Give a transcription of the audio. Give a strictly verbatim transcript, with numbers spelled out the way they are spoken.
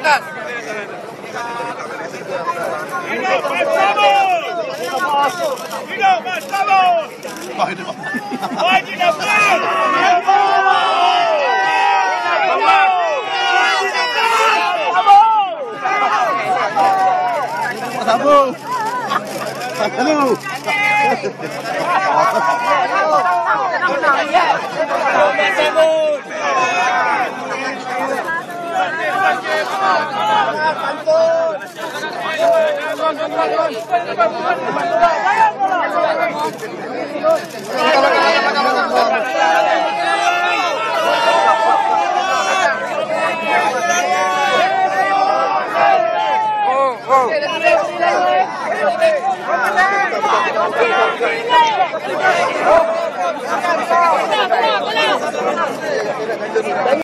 atas. Hidup Mas Sabun! Hidup Mas Sabun! Wajib dapat! Sabun! Halo! Oh, oh.